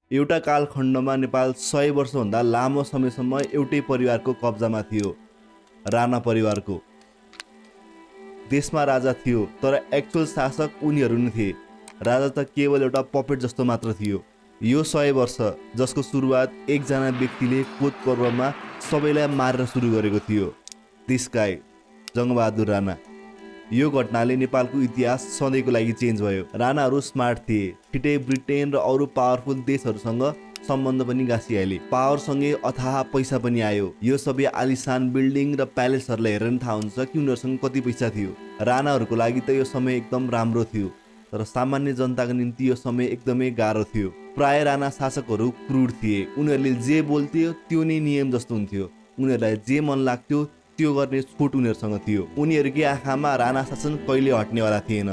एउटा कालखण्डमा नेपाल 100 वर्षभन्दा लामो समयसम्म एउटै परिवारको कब्जामा थियो, राणा परिवारको। देशमा राजा थियो तर एक्चुअल शासक उनीहरू नै थिए। राजा त केवल एउटा पपेट जस्तो मात्र थियो। यो 100 वर्ष जसको सुरुवात एकजना व्यक्तिले कोत पर्वमा सबैलाई मारेर सुरु गरेको थियो, दिस गाई जङ्गबहादुर राणा। यो घटनाले नेपालको इतिहास सधैँको लागि चेन्ज भयो। राणाहरू स्मार्ट थिए, छिटै ब्रिटेन र अरू पावरफुल देशहरूसँग सम्बन्ध पनि गाँसिहाले। पावरसँगै अथाह पैसा पनि आयो। यो सबै आलिशान बिल्डिङ र प्यालेसहरूलाई हेरेर थाहा हुन्छ कि उनीहरूसँग कति पैसा थियो। राणाहरूको लागि त यो समय एकदम राम्रो थियो, तर सामान्य जनताको निम्ति यो समय एकदमै गाह्रो थियो। प्राय राणा शासकहरू क्रूर थिए। उनीहरूले जे बोल्थ्यो त्यो नै नियम जस्तो हुन्थ्यो। उनीहरूलाई जे मन लाग्थ्यो त्यो गर्ने छुट उनीहरूसँग थियो। उनीहरूकै आँखामा राणा शासन कहिले हट्नेवाला थिएन।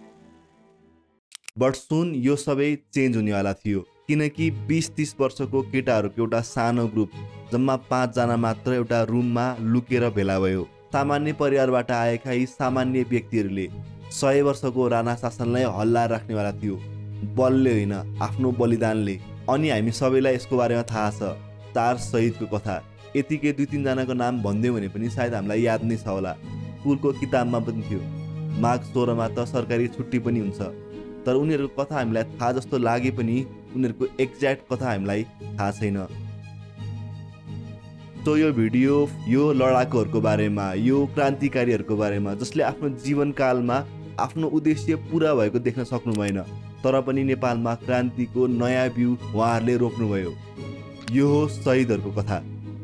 बट सुन यो सबै चेन्ज हुनेवाला थियो, किनकि 20-30 वर्षको केटाहरूको एउटा सानो ग्रुप, जम्मा 5 जना मात्र एउटा रुममा लुकेर भेला भयो। सामान्य परिवारबाट आएका यी सामान्य व्यक्तिहरूले 100 वर्षको राणा शासनलाई हल्ला राख्नेवाला थियो, बलले होइन, आफ्नो बलिदानले। अनि हामी सबैलाई यसको बारेमा थाहा छ, 4 शहीदको कथा। यतिकै 2-3 जनाको नाम भनिदियो भने पनि सायद हामीलाई याद नै छ होला। स्कुलको किताबमा पनि थियो। माघ 16मा त सरकारी छुट्टी पनि हुन्छ, तर उनीहरूको कथा हामीलाई थाहा जस्तो लागे पनि उनीहरूको एक्ज्याक्ट कथा हामीलाई थाहा छैन। तो यो भिडियो यो लडाकुहरूको बारेमा, यो क्रान्तिकारीहरूको बारेमा जसले आफ्नो जीवनकालमा आफ्नो उद्देश्य पुरा भएको देख्न सक्नु भएन, तर पनि नेपालमा क्रान्तिको नयाँ बिउ उहाँहरूले रोप्नुभयो। यो हो शहीदहरूको कथा।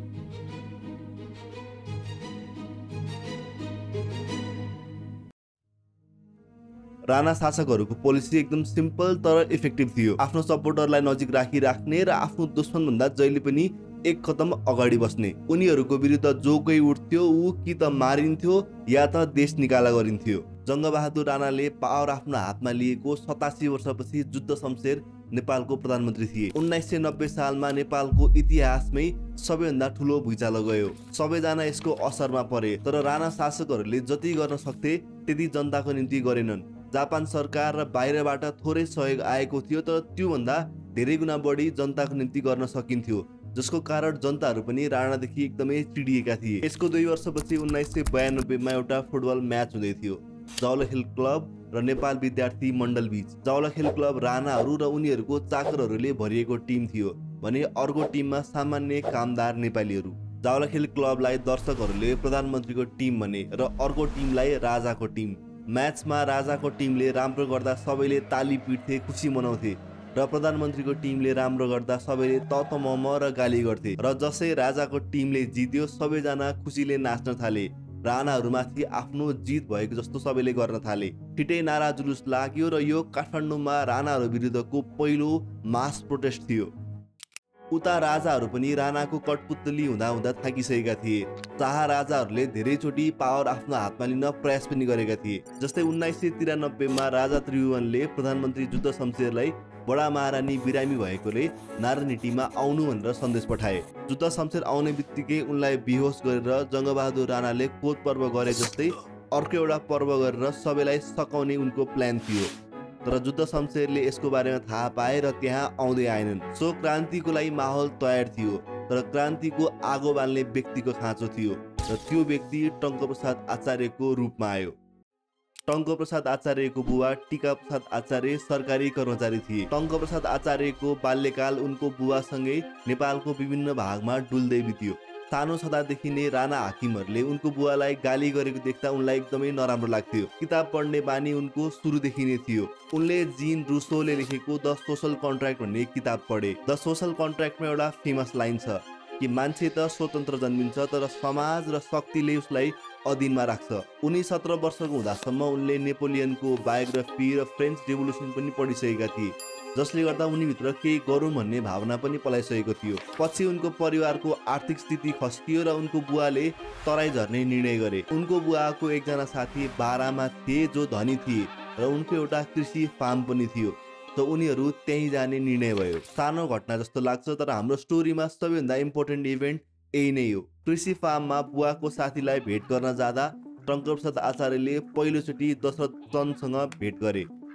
राणा शासकहरूको पोलिसी एकदम सिम्पल तर इफेक्टिभ थियो। आफ्नो सपोर्टरलाई नजिक राख्ने र आफ्नो दुश्मनभन्दा जहिले पनि एक कदम अगाडि बस्ने। उनीहरूको विरुद्ध जो कोही उठ्थ्यो ऊ कि त मारिन्थ्यो या त देश निकाला गरिन्थ्यो। जङ्गबहादुर राणाले पावर आफ्नो हातमा लिएको 87 वर्षपछि जुद्ध शमशेर नेपालको प्रधानमन्त्री थिए। 1990 सालमा नेपालको इतिहासमै सबैभन्दा ठुलो भुइँचालो गयो। सबैजना यसको असरमा परे, तर राणा शासकहरूले जति गर्न सक्थे त्यति जनताको निम्ति गरेनन्। जापान सरकार र बाहिरबाट थोरै सहयोग आएको थियो, तर त्योभन्दा धेरै गुणा बढी जनताको निम्ति गर्न सकिन्थ्यो, जसको कारण जनताहरू पनि राणादेखि एकदमै चिडिएका थिए। यसको 2 वर्षपछि 1992 मा एउटा फुटबल म्याच हुँदै थियो, जावलाखेल क्लब र नेपाल विद्यार्थी मण्डल बीच। जावलाखेल क्लब राणाहरू र उनीहरूको चाकरहरूले भरिएको टिम थियो भने अर्को टिममा सामान्य कामदार नेपालीहरू। जावलाखेल क्लबलाई दर्शकहरूले प्रधानमन्त्रीको टिम भने र अर्को टिमलाई राजाको टिम। म्याचमा राजाको टिमले राम्रो गर्दा सबैले ताली पिट्थे, खुसी मनाउँथे, र प्रधानमन्त्रीको टिमले राम्रो गर्दा सबैले ततमम र गाली गर्थे। र जसै राजाको टिमले जित्यो सबैजना खुसीले नाच्न थाले। राणाहरूमाथि आफ्नो जित भएको जस्तो सबैले गर्न थाले। छिटै नारा जुलुस लाग्यो र यो काठमाडौँमा राणाहरू विरुद्धको पहिलो मास प्रोटेस्ट थियो। उता राजाहरू पनि राणाको कठपुतली हुँदा हुँदा थाकिसकेका थिए। शाह राजाहरूले धेरैचोटि पावर आफ्नो हातमा लिन प्रयास पनि गरेका थिए। जस्तै 1993 मा राजा त्रिभुवनले प्रधानमन्त्री जुद्ध शमशेरलाई बडा महारानी बिरामी भएकोले नारायणहिटीमा आउनु भनेर सन्देश पठाए। जुद्ध शमशेर आउने बित्तिकै उनलाई बेहोस गरेर जङ्गबहादुर राणाले कोत पर्व गरे जस्तै अर्को एउटा पर्व गरेर सबैलाई सकाउने उनको प्लान थियो। तर जुद्ध शमशेरले यसको बारेमा थाहा पाए र त्यहाँ आउँदै आएनन्। सो क्रान्तिको लागि माहौल तयार थियो, तर क्रान्तिको आगो बाल्ने व्यक्तिको खाँचो थियो, र त्यो व्यक्ति टङ्कप्रसाद आचार्यको रूपमा आयो। टङ्कप्रसाद आचार्यको बुबा टीका प्रसाद आचार्य सरकारी कर्मचारी थिए। टङ्कप्रसाद आचार्यको बाल्यकाल उनको बुबासँगै नेपालको विभिन्न भागमा डुल्दै बित्यो। सानो छँदादेखि नै राणा हाकिमहरूले उनको बुवालाई गाली गरेको देख्दा उनलाई एकदमै नराम्रो लाग्थ्यो। किताब पढ्ने बानी उनको सुरुदेखि नै थियो। उनले जीन रुसोले लेखेको द सोसल कन्ट्र्याक्ट भन्ने किताब पढे। द सोसल कन्ट्र्याक्टमा एउटा फेमस लाइन छ कि मान्छे त स्वतन्त्र जन्मिन्छ तर समाज र शक्तिले उसलाई अधीनमा राख्छ। उनी 17 वर्षको हुँदासम्म उनले नेपोलियनको बायोग्राफी र फ्रेन्च रेभोल्युसन पनि पढिसकेका थिए, जसले गर्दा उनीभित्र केही गरौँ भन्ने भावना पनि पलाइसकेको थियो। पछि उनको परिवारको आर्थिक स्थिति खस्कियो र उनको बुवाले तराई झर्ने निर्णय गरे। उनको बुवाको एकजना साथी बारामा थिए जो धनी थिए र उनको एउटा कृषि फार्म पनि थियो, त उनीहरू त्यहीँ जाने निर्णय भयो। सानो घटना जस्तो लाग्छ, तर हाम्रो स्टोरीमा सबैभन्दा इम्पोर्टेन्ट इभेन्ट यही नै हो। कृषि फार्ममा बुवाको साथीलाई भेट गर्न जाँदा टङ्कप्रसाद आचार्यले पहिलोचोटि दशरथ चन्दसँग भेट गरे।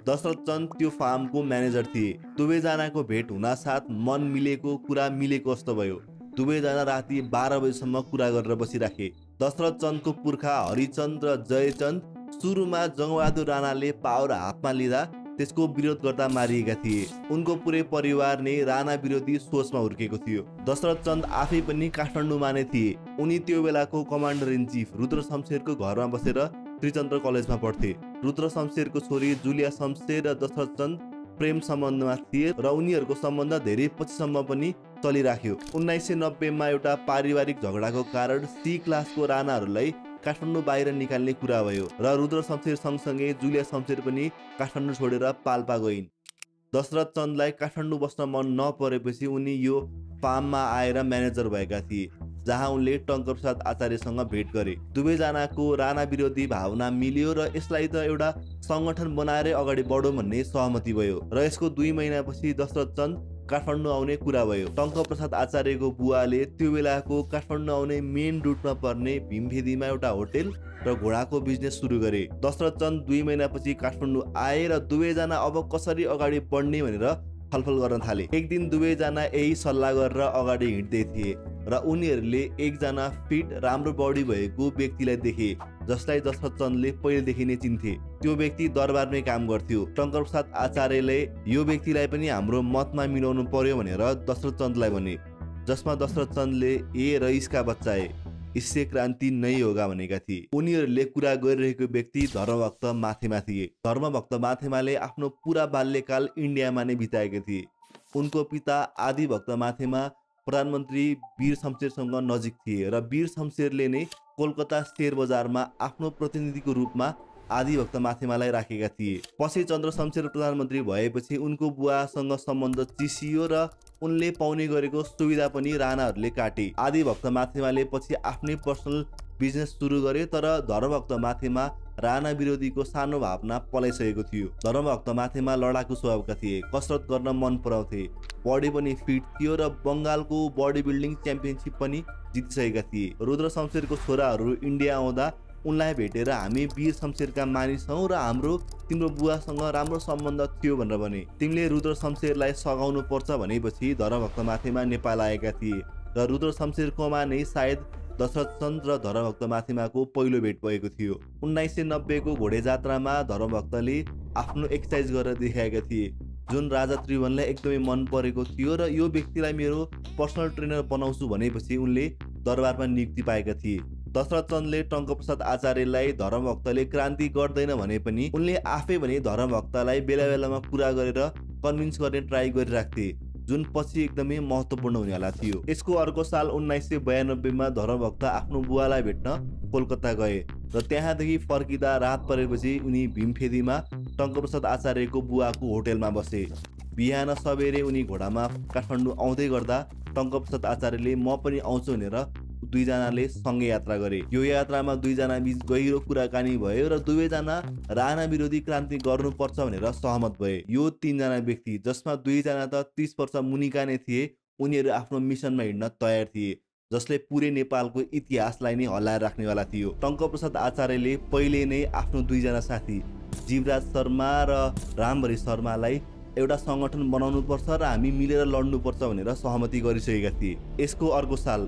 दशरथ चन्द त्यो फार्मको म्यानेजर थिए। दुवैजनाको भेट हुनासाथ मन मिलेको कुरा मिलेको जस्तो भयो। दुवैजना राति 12 बजीसम्म कुरा गरेर बसिराखे। दशरथ चन्दको पुर्खा हरिचन्द र जयचन्द सुरुमा जङ्गबहादुर राणाले पावर हातमा लिँदा त्यसको विरोध गर्दा मारिएका थिए। उनको पुरै परिवार नै राणा विरोधी सोचमा हुर्केको थियो। दशरथ चन्द आफै पनि काठमाडौँमा नै थिए। उनी त्यो बेलाको कमान्डर इन चिफ रुद्र शमशेरको घरमा बसेर त्रिचन्द्र कलेजमा पढ्थे। रुद्र शमशेरको छोरी जुलिया शमशेर र दशरथ चन्द प्रेम सम्बन्धमा थिए र उनीहरूको सम्बन्ध धेरै पछिसम्म पनि चलिराख्यो। 1990मा एउटा पारिवारिक झगडाको कारण सी क्लासको राणाहरूलाई काठमाडौँ बाहिर निकाल्ने कुरा भयो र रुद्र शमशेर सँगसँगै जुलिया शमशेर पनि काठमाडौँ छोडेर पाल्पा गइन्। दशरथ चन्दलाई काठमाडौँ बस्न मन नपरेपछि उनी यो फार्ममा आएर म्यानेजर भएका थिए, जहाँ उनले टङ्कर प्रसाद आचार्यसँग भेट गरे। दुवैजनाको राणा विरोधी भावना मिल्यो र यसलाई त एउटा सङ्गठन बनाएरै अगाडि बढौँ भन्ने सहमति भयो र यसको 2 महिनापछि दशरथ चन्द काठमाडौँ आउने कुरा भयो। टङ्क प्रसाद आचार्यको बुवाले त्यो बेलाको काठमाडौँ आउने मेन रुटमा पर्ने भीमफेदीमा एउटा होटेल र घोडाको बिजनेस सुरु गरे। दशरथ चन्द 2 महिनापछि काठमाडौँ आए र दुवैजना अब कसरी अगाडि बढ्ने भनेर छलफल गर्न थाले। एक दिन दुवैजना यही सल्लाह गरेर अगाडि हिँड्दै थिए र उनीहरूले एकजना फिट राम्रो बडी भएको व्यक्तिलाई देखे, जसलाई दशरथ चन्दले पहिलेदेखि नै चिन्थे। त्यो व्यक्ति दरबारमै काम गर्थ्यो। टङ्कर प्रसाद आचार्यले यो व्यक्तिलाई पनि हाम्रो मतमा मिलाउनु पर्यो भनेर दशरथ चन्दलाई भने, जसमा दशरथ चन्दले ए रईसका बच्चा है, इससे क्रान्ति नै होगा भनेका थिए। उनीहरूले कुरा गरिरहेको व्यक्ति धर्मभक्त माथेमा थिए। धर्मभक्त माथेमाले आफ्नो पुरा बाल्यकाल इन्डियामा नै बिताएका थिए। उनको पिता आदिभक्त माथेमा प्रधानमन्त्री वीर शमशेरसँग नजिक थिए र वीर शमशेरले नै कोलकाता शेयर बजारमा आफ्नो प्रतिनिधिको रूपमा आदिभक्त माथेमालाई राखेका थिए। पछि चन्द्र शमशेर प्रधानमन्त्री भएपछि उनको बुवासँग सम्बन्ध चिसियो र उनले पाउने गरेको सुविधा पनि राणाहरूले काटे। आदिभक्त माथेमाले पछि आफ्नै पर्सनल बिजनेस सुरु गरे, तर धर्मभक्त माथेमा राणा विरोधीको सानो भावना पलाइसकेको थियो। धर्मभक्त माथेमा लडाकु स्वभावका थिए, कसरत गर्न मन पराउँथे, बडी पनि फिट थियो र बङ्गालको बडी बिल्डिङ च्याम्पियनसिप पनि जितिसकेका थिए। रुद्र शमशेरको छोराहरू इन्डिया आउँदा उनलाई भेटेर हामी वीर शमशेरका मानिस हौँ र हाम्रो तिम्रो बुवासँग राम्रो सम्बन्ध थियो भनेर भने। तिमीले रुद्र शमशेरलाई सघाउनु पर्छ भनेपछि धर्मभक्त माथेमा नेपाल आएका थिए र रुद्र शमशेरकोमा नै सायद दशरथ चन्द र धर्मभक्त माथेमाको पहिलो भेट भएको थियो। 1990 को घोडे जात्रामा धर्मभक्तले आफ्नो एक्सर्साइज गरेर देखाएका थिए, जुन राजा त्रिभुवनलाई एकदमै मन परेको थियो र यो व्यक्तिलाई मेरो पर्सनल ट्रेनर बनाउँछु भनेपछि उनले दरबारमा नियुक्ति पाएका थिए। दशरथ चन्दले टङ्क प्रसाद आचार्यलाई धर्मभक्तले क्रान्ति गर्दैन भने पनि उनले आफै भने धर्मभक्तलाई बेला बेलामा कुरा गरेर कन्भिन्स गर्ने ट्राई गरिराख्थे, जुन पछि एकदमै महत्त्वपूर्ण हुनेवाला थियो। यसको अर्को साल 1992 मा धर्मभक्त आफ्नो बुवालाई भेट्न कोलकाता गए र त्यहाँदेखि फर्किँदा रात परेपछि उनी भीमफेदीमा टङ्क प्रसाद आचार्यको बुवाको होटेलमा बसे। बिहान सबेरै उनी घोडामा काठमाडौँ आउँदै गर्दा टङ्क प्रसाद आचार्यले म पनि आउँछु भनेर दुईजनाले सँगै यात्रा गरे। यो यात्रामा दुईजना बीच गहिरो कुराकानी भयो र दुवैजना राणा विरोधी क्रान्ति गर्नुपर्छ भनेर सहमत भए। यो 3 जना व्यक्ति, जसमा 2 जना त 30 वर्ष मुनिका नै थिए, उनीहरू आफ्नो मिसनमा हिँड्न तयार थिए, जसले पुरै नेपालको इतिहासलाई नै हल्लाएर राख्नेवाला थियो। टङ्क प्रसाद आचार्यले पहिले नै आफ्नो 2 जना साथी जीवराज शर्मा र रामभरी शर्मालाई एउटा सङ्गठन बनाउनु पर्छ र हामी मिलेर लड्नुपर्छ भनेर सहमति गरिसकेका थिए। यसको अर्को साल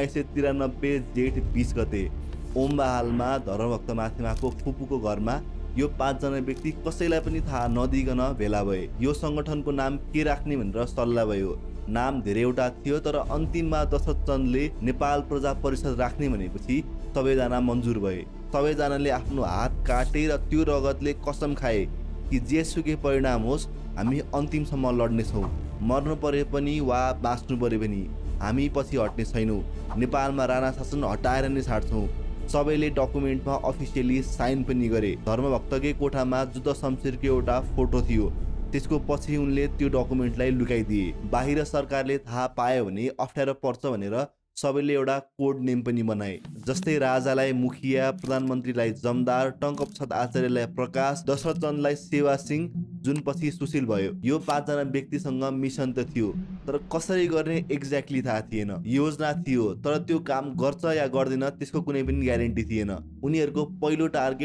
1993 जेठ 20 गते ओम्बाहालमा धर्मभक्त माथेमाको फुपूको घरमा यो 5 जना व्यक्ति कसैलाई पनि थाहा नदिइकन भेला भए। यो सङ्गठनको नाम के राख्ने भनेर सल्लाह भयो। नाम धेरैवटा थियो, तर अन्तिममा दशरथ चन्दले नेपाल प्रजा परिषद राख्ने भनेपछि सबैजना मन्जुर भए। सबैजनाले आफ्नो हात काटे र त्यो रगतले कसम खाए कि जेसुकै परिणाम होस् हामी अन्तिमसम्म लड्नेछौँ, मर्नु परे पनि वा बाँच्नु परे पनि हामी पछि हट्ने छैनौँ, नेपालमा राणा शासन हटाएर नै छाड्छौँ। सबैले डकुमेन्टमा अफिसियली साइन पनि गरे। धर्मभक्तकै कोठामा जुद्ध शमशेरको एउटा फोटो थियो, त्यसको पछि उनले त्यो डकुमेन्टलाई लुकाइदिए। बाहिर सरकारले थाहा पायो भने अप्ठ्यारो पर्छ भनेर सबैले एउटा कोड नेम पनि बनाए, जस्तै राजालाई मुखिया, प्रधानमन्त्रीलाई जमदार, टङ्क प्रसाद आचार्यलाई प्रकाश, दशरथ चन्दलाई सेवा सिंह, जुन पछि सुशील भयो। यो 5 जना व्यक्तिसँग मिसन त थियो, तर कसरी गर्ने एक्ज्याक्टली थाहा थिएन। योजना थियो, तर त्यो काम गर्छ या गर्दैन त्यसको कुनै पनि ग्यारेन्टी थिएन। उनीहरूको पहिलो टार्गेट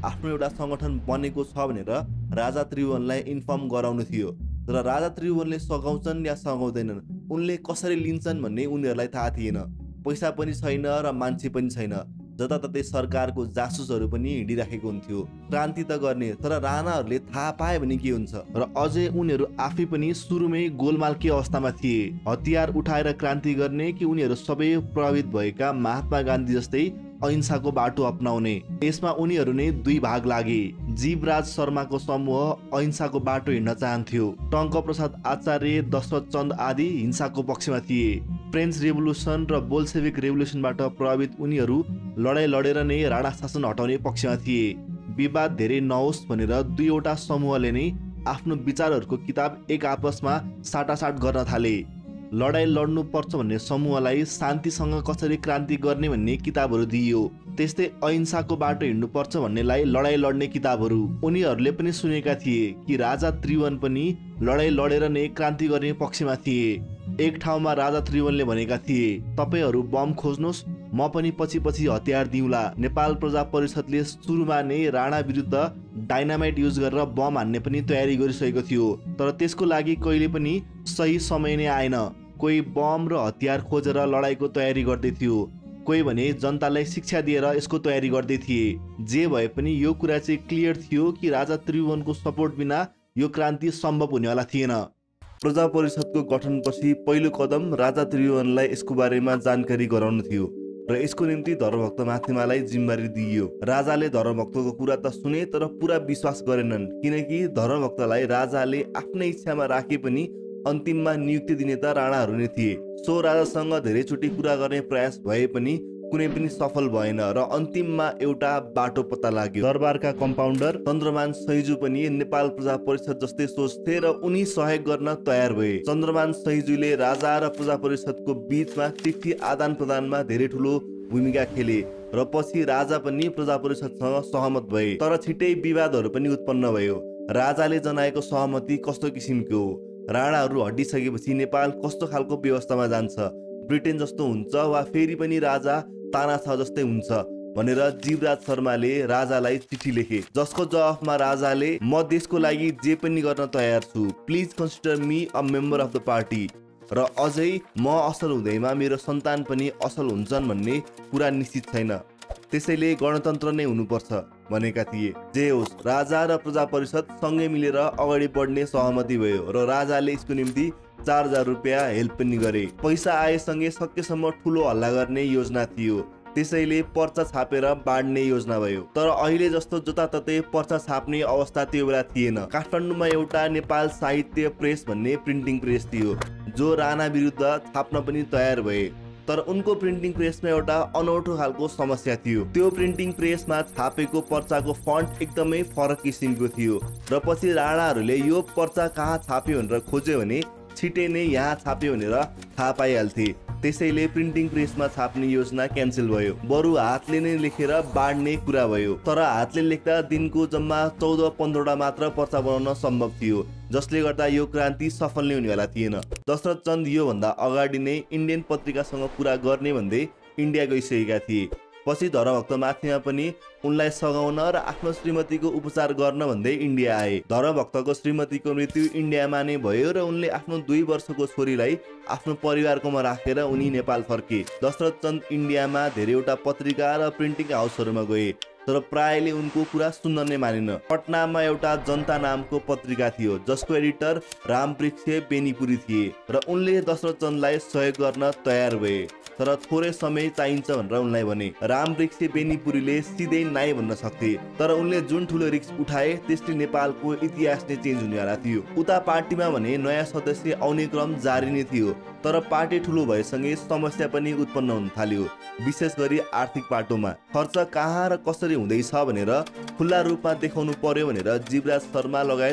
आफ्नो एउटा सङ्गठन बनेको छ भनेर राजा त्रिभुवनलाई इन्फर्म गराउनु थियो। तर राजा त्रिभुवनले सघाउँछन् या सघाउँदैनन्, उनले कसरी लिन्छन् भन्ने उनीहरूलाई थाहा थिएन। पैसा पनि छैन र मान्छे पनि छैन, जताततै सरकारको जासुसहरू पनि हिँडिराखेको हुन्थ्यो। क्रान्ति त गर्ने, तर राणाहरूले थाहा पाए भने के हुन्छ? र अझै उनीहरू आफै पनि सुरुमै गोलमालकै अवस्थामा थिए। हतियार उठाएर क्रान्ति गर्ने कि उनीहरू सबै प्रभावित भएका महात्मा गान्धी जस्तै अहिंसाको बाटो अपनाउने? यसमा उनीहरू नै दुई भाग लागे। जीवराज शर्माको समूह अहिंसाको बाटो हिँड्न चाहन्थ्यो। टङ्क प्रसाद आचार्य, दशरथ चन्द आदि हिंसाको पक्षमा थिए। फ्रेन्च रेभोल्युसन र बोल्सेविक रेभोल्युसनबाट प्रभावित उनीहरू लडाइँ लडेर नै राणा शासन हटाउने पक्षमा थिए। विवाद धेरै नहोस् भनेर दुईवटा समूहले नै आफ्नो विचारहरूको किताब एक आपसमा साटासाट गर्न थाले। लडाइँ लड्नु पर्छ भन्ने समूहलाई शान्तिसँग कसरी क्रान्ति गर्ने भन्ने किताबहरू दिइयो। त्यस्तै अहिंसाको बाटो हिँड्नु पर्छ भन्नेलाई लडाइँ लड्ने किताबहरू। उनीहरूले पनि सुनेका थिए कि राजा त्रिभुवन पनि लडाइँ लडेर नै क्रान्ति गर्ने पक्षमा थिए। एक ठाउँमा राजा त्रिभुवनले भनेका थिए, तपाईहरू बम खोज्नुहोस्, म पनि पछि पछि हतियार दिउँला। नेपाल प्रजा परिषदले सुरुमा नै राणा विरुद्ध डाइनामाइट युज गरेर बम हान्ने पनि तयारी गरिसकेको थियो। तर त्यसको लागि कहिले पनि सही समय नै आएन। कोही बम र हतियार खोजेर लडाइँको तयारी गर्दै थियो, कोही भने जनतालाई शिक्षा दिएर यसको तयारी गर्दै थिए। जे भए पनि यो कुरा चाहिँ क्लियर थियो कि राजा त्रिभुवनको सपोर्ट बिना यो क्रान्ति सम्भव हुनेवाला थिएन। प्रजा परिषदको गठनपछि पहिलो कदम राजा त्रिभुवनलाई यसको बारेमा जानकारी गराउनु थियो र यसको निम्ति धर्मभक्त माथिमालाई जिम्मेवारी दिइयो। राजाले धर्मभक्तको कुरा त सुने, तर पुरा विश्वास गरेनन्, किनकि धर्मभक्तलाई राजाले आफ्नै इच्छामा राखे पनि अन्तिममा नियुक्ति दिने त राणाहरू नै थिए। सो राजासँग धेरैचोटि कुरा गर्ने प्रयास भए पनि कुनै पनि सफल भएन र अन्तिममा एउटा बाटो पत्ता लाग्यो। दरबारका कम्पाउन्डर चन्द्रमान सैजु पनि नेपाल प्रजा परिषद जस्तै सोच्थे र उनी सहयोग गर्न तयार भए। चन्द्रमान सैजुले राजा र प्रजा परिषदको बीचमा चिठी आदान प्रदानमा धेरै ठुलो भूमिका खेले र पछि राजा पनि प्रजा परिषदसँग सहमत भए। तर छिट्टै विवादहरू पनि उत्पन्न भयो। राजाले जनाएको सहमति कस्तो किसिमको हो? राणाहरू हटिसकेपछि नेपाल कस्तो खालको व्यवस्थामा जान्छ? ब्रिटेन जस्तो हुन्छ वा फेरि पनि राजा तानाशाह जस्तै हुन्छ भनेर जीवराज शर्माले राजालाई चिठी लेखे, जसको जवाफमा राजाले म देशको लागि जे पनि गर्न तयार छु, please consider me a member of the party, र अझै म असल हुँदैमा मेरो सन्तान पनि असल हुन्छन् भन्ने कुरा निश्चित छैन, त्यसैले गणतन्त्र नै हुनुपर्छ भनेका थिए। जे होस्, राजा र प्रजा परिषद सँगै मिलेर अगाडि बढ्ने सहमति भयो र राजाले यसको निम्ति 4000 रुपियाँ हेल्प पनि गरे। पैसा आएसँगै सकेसम्म ठुलो हल्ला गर्ने योजना थियो, त्यसैले पर्चा छापेर बाँड्ने योजना भयो। तर अहिले जस्तो जताततै पर्चा छाप्ने अवस्था त्यो बेला थिएन। काठमाडौँमा एउटा नेपाल साहित्य प्रेस भन्ने प्रिन्टिङ प्रेस थियो, जो राणा विरुद्ध छाप्न पनि तयार भए। तर उनको प्रिन्टिङ प्रेसमा एउटा अनौठो खालको समस्या थियो। त्यो प्रिन्टिङ प्रेसमा छापेको पर्चाको फन्ट एकदमै फरक किसिमको थियो र पछि राणाहरूले यो पर्चा कहाँ छाप्यो भनेर खोज्यो भने छिटै नै यहाँ छाप्यो भनेर थाहा पाइहाल्थे। त्यसैले प्रिन्टिङ प्रेसमा छाप्ने योजना क्यान्सल भयो। बरु हातले नै लेखेर बाँड्ने कुरा भयो। तर हातले लेख्दा दिनको जम्मा 14-15वटा मात्र पर्चा बनाउन सम्भव थियो, जसले गर्दा यो क्रान्ति सफल नै हुनेवाला थिएन। दशरथ चन्द योभन्दा अगाडि नै इन्डियन पत्रिकासँग कुरा गर्ने भन्दै इन्डिया गइसकेका थिए। पछि धर्मभक्त माथिमा पनि उनलाई सघाउन र आफ्नो श्रीमतीको उपचार गर्न भन्दै इन्डिया आए। धर्मभक्तको श्रीमतीको मृत्यु इन्डियामा नै भयो र उनले आफ्नो 2 वर्षको छोरीलाई आफ्नो परिवारकोमा राखेर उनी नेपाल फर्के। दशरथ चन्द इन्डियामा धेरैवटा पत्रिका र प्रिन्टिङ हाउसहरूमा गए, तर प्रायले उनको कुरा सुन्न नै मानेन। पटनामा एउटा जनता नामको पत्रिका थियो, जसको एडिटर रामवृक्ष बेनीपुरी थिए र उनले दशरथ चन्दलाई सहयोग गर्न तयार भए। तर थोरै समय चाहिन्छ भनेर उनलाई भने। रामवृक्ष बेनीपुरीले सिधै नाइ भन्न सक्थे, तर उनले जुन ठुलो रिस्क उठाए त्यसले नेपालको इतिहास नै चेन्ज हुनेवाला थियो। उता पार्टीमा भने नयाँ सदस्य आउने क्रम जारी नै थियो, तर पार्टी ठुलो भएसँगै समस्या पनि उत्पन्न हुन थाल्यो, विशेष गरी आर्थिक पाटोमा। खर्च कहाँ र कसरी हुँदैछ भनेर खुल्ला रूपमा देखाउनु पर्यो भनेर जीवराज शर्मा लगायत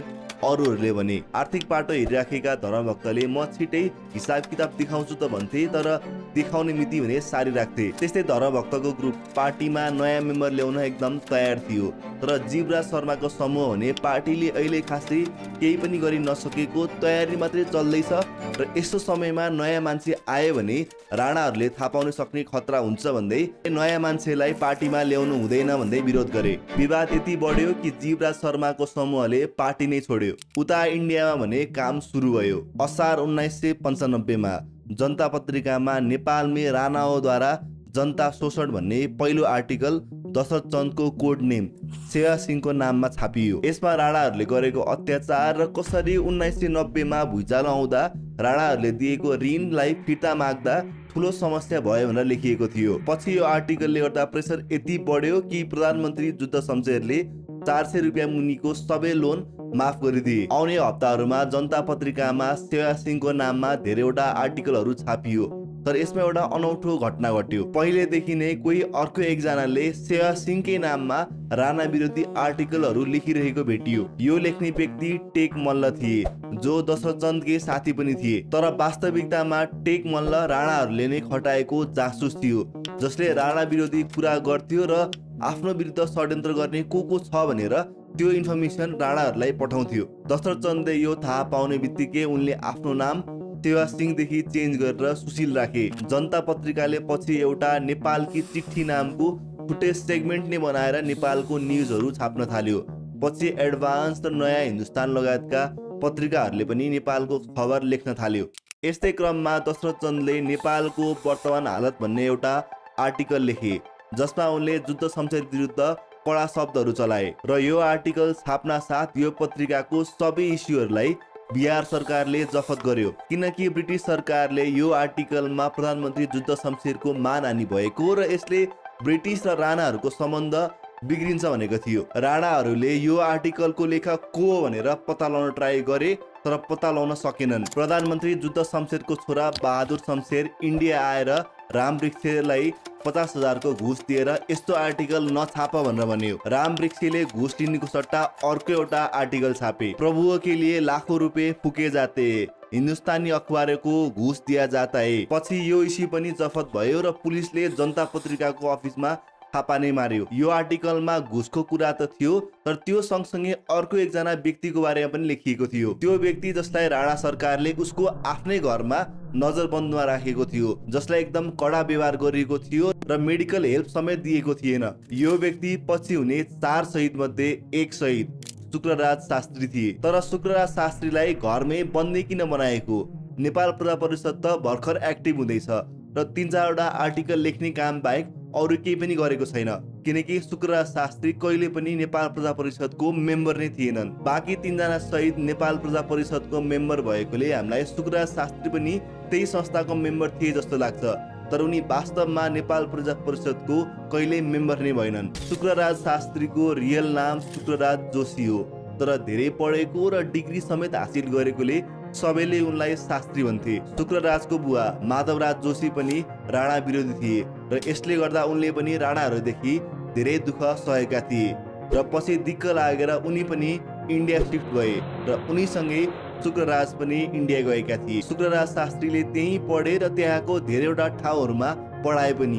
अरूहरूले भने। आर्थिक पाटो हेरिराखेका धर्मभक्तले म छिटै हिसाब किताब देखाउँछु त भन्थे, तर देखाउने मिति भने सारी राख्थे। त्यस्तै धर्मभक्तको ग्रुप पार्टीमा नयाँ मेम्बर ल्याउन एकदम तयार थियो, तर जीवराज शर्माको समूह भने पार्टीले अहिले खासै केही पनि गरि नसकेको, तयारी मात्रै चल्दैछ र यस्तो समयमा नयाँ मान्छे आयो भने राणाहरूले थाहा पाउन सक्ने खतरा हुन्छ भन्दै नयाँ मान्छेलाई पार्टीमा ल्याउनु हुँदैन भन्दै विरोध गरे। विवाद यति बढ्यो कि जीवराज शर्माको समूहले पार्टी नै छोड्यो। उता इन्डियामा भने काम सुरु भयो। असार 1995 मा जनता पत्रिकामा नेपाल में राणाद्वारा जनता शोषण भन्ने पहिलो आर्टिकल दशरथ चन्दको कोड नेम सेवा सिंहको नाममा छापियो। यसमा राणाहरूले गरेको अत्याचार र कसरी 1990 मा भुइँचालो आउँदा राणाहरूले दिएको ऋणलाई फिर्ता माग्दा ठुलो समस्या भयो भनेर लेखिएको थियो। पछि यो आर्टिकलले गर्दा प्रेसर यति बढ्यो कि प्रधानमन्त्री जुद्ध शमशेरले 400 रुपियाँ मुनिको सबै लोन माफ गरिदिए। आउने हप्ताहरूमा जनता पत्रिकामा सेवा सिंहको नाममा धेरैवटा आर्टिकलहरू छापियो, तर यसमा एउटा अनौठो घटना घट्यो। पहिलेदेखि नै कोही अर्को एकजनाले सेवा सिंहकै नाममा राणा विरोधी आर्टिकलहरू लेखिरहेको भेटियो। यो लेख्ने व्यक्ति टेक मल्ल थिए, जो दशरथ चन्दकै साथी पनि थिए। तर वास्तविकतामा टेक मल्ल राणाहरूले नै खटाएको जासुस थियो, जसले राणा विरोधी कुरा गर्थ्यो र आफ्नो विरुद्ध षड्यन्त्र गर्ने को छ भनेर त्यो इन्फर्मेसन राणाहरूलाई पठाउँथ्यो। दशरथ चन्दले यो थाहा पाउने बित्तिकै उनले आफ्नो नाम सेवा सिंहदेखि चेन्ज गरेर सुशील राखे। जनता पत्रिकाले पछि एउटा नेपालकी चिट्ठी नामको फुटेज सेगमेन्ट नै बनाएर नेपालको न्युजहरू छाप्न थाल्यो। पछि एडभान्स र नयाँ हिन्दुस्तान लगायतका पत्रिकाहरूले पनि नेपालको खबर लेख्न थाल्यो। यस्तै क्रममा दशरथ चन्दले नेपालको वर्तमान हालत भन्ने एउटा आर्टिकल लेखे, जसमा उनले जुद्ध शमशेर विरुद्ध कडा शब्दहरू चलाए र यो आर्टिकल छाप्न साथ यो पत्रिकाको सबै इस्युहरूलाई बिहार सरकारले जफत गर्यो, किनकि ब्रिटिस सरकारले यो आर्टिकलमा प्रधानमन्त्री जुद्ध शमशेरको मानहानि भएको र यसले ब्रिटिस र राणाहरूको सम्बन्ध बिग्रिन्छ भनेको थियो। राणाहरूले यो आर्टिकलको लेखक को हो भनेर पत्ता लगाउन ट्राई गरे, तर पत्ता लगाउन सकेनन्। प्रधानमन्त्री जुद्ध शमशेरको छोरा बहादुर शमशेर इन्डिया आएर रामवृक्षलाई 50,000 को घुस दिएर यस्तो आर्टिकल नछाप भनेर भन्यो। रामवृक्षले घुस लिनेको सट्टा अर्को एउटा आर्टिकल छापे, प्रभुओं के लिए लाखों रुपए फुके जाते, हिन्दुस्तानी अखबारों को घुस दिया जाता है। पछि यो इस्यु पनि जफत भयो र पुलिसले जनता पत्रिकाको अफिसमा छापा नै मार्यो। यो आर्टिकलमा घुसको कुरा त थियो, तर त्यो सँगसँगै अर्को एकजना व्यक्तिको बारेमा पनि लेखिएको थियो। त्यो व्यक्ति जसलाई राणा सरकारले उसको आफ्नै घरमा नजरबन्दमा राखेको थियो, जसलाई एकदम कडा व्यवहार गरिएको थियो र मेडिकल हेल्प समेत दिएको थिएन। यो व्यक्ति पछि हुने 4 शहीद मध्ये एक शहीद शुक्रराज शास्त्री थिए। तर शुक्रराज शास्त्रीलाई घरमै बन्दी किन बनाएको? नेपाल प्रजा परिषद त भर्खर एक्टिभ हुँदैछ र 3-4 वटा आर्टिकल लेख्ने काम बाहेक अरू केही पनि गरेको छैन, किनकि शुक्रराज शास्त्री कहिले पनि नेपाल प्रजा परिषदको मेम्बर नै थिएनन्। बाँकी 3 जना शहीद नेपाल प्रजा परिषदको मेम्बर भएकोले हामीलाई शुक्रराज शास्त्री पनि त्यही संस्थाको मेम्बर थिए जस्तो लाग्छ, तर उनी वास्तवमा नेपाल प्रजा परिषदको कहिले मेम्बर नै भएनन्। शुक्रराज शास्त्रीको रियल नाम शुक्रराज जोशी हो, तर धेरै पढेको र डिग्री समेत हासिल गरेकोले सबैले उनलाई शास्त्री भन्थे। शुक्रराजको बुवा माधवराज जोशी पनि राणा विरोधी थिए र यसले गर्दा उनले पनि राणाहरूदेखि धेरै दुःख सहेका थिए र पछि दिक्क लागेर उनी पनि इन्डिया शिफ्ट भए र उनीसँगै शुक्रराज पनि इन्डिया गएका थिए। शुक्रराज शास्त्रीले त्यही पढे र त्यहाँको धेरैवटा ठाउँहरूमा पढाए पनि।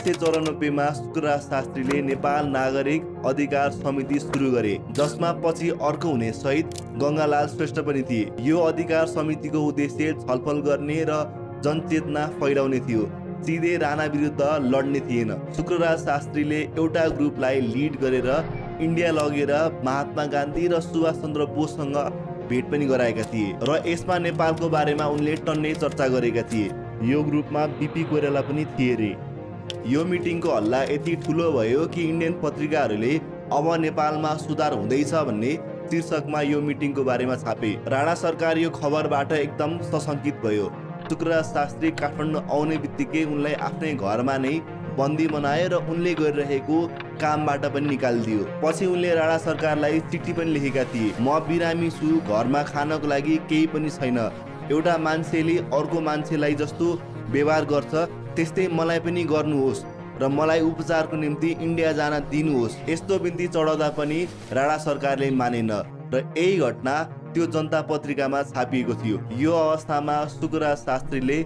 1994 मा शुक्रराज शास्त्रीले नेपाल नागरिक अधिकार समिति सुरु गरे, जसमा पछि अर्को हुने शहीद गङ्गालाल श्रेष्ठ पनि थिए। यो अधिकार समितिको उद्देश्य छलफल गर्ने र जनचेतना फैलाउने थियो, सिधै राणा विरुद्ध लड्ने थिएन। शुक्रराज शास्त्रीले एउटा ग्रुपलाई लिड गरेर इन्डिया लगेर महात्मा गान्धी र सुभाष चन्द्र बोससँग भेट पनि गराएका थिए र यसमा नेपालको बारेमा उनले टन्नै चर्चा गरेका थिए। यो ग्रुपमा बीपी कोइराला पनि थिए रे। यो मिटिङको हल्ला यति ठुलो भयो कि इन्डियन पत्रिकाहरूले अब नेपालमा सुधार हुँदैछ भन्ने शीर्षकमा यो मिटिङको बारेमा छापे। राणा सरकार यो खबरबाट एकदम सशङ्कित भयो। शुक्रराज शास्त्री काठमाडौँ आउने बित्तिकै उनलाई आफ्नै घरमा नै बन्दी बनाए र उनले गरिरहेको कामबाट पनि निकालिदियो। पछि उनले राणा सरकारलाई चिठी पनि लेखेका थिए, म बिरामी छु, घरमा खानको लागि केही पनि छैन, एउटा मान्छेले अर्को मान्छेलाई जस्तो व्यवहार गर्छ त्यस्तै मलाई पनि गर्नुहोस् र मलाई उपचारको निम्ति इन्डिया जान दिनुहोस्। यस्तो बिन्ती चढाउँदा पनि राणा सरकारले मानेन र यही घटना त्यो जनता पत्रिकामा छापिएको थियो। यो अवस्थामा सुकुराज शास्त्रीले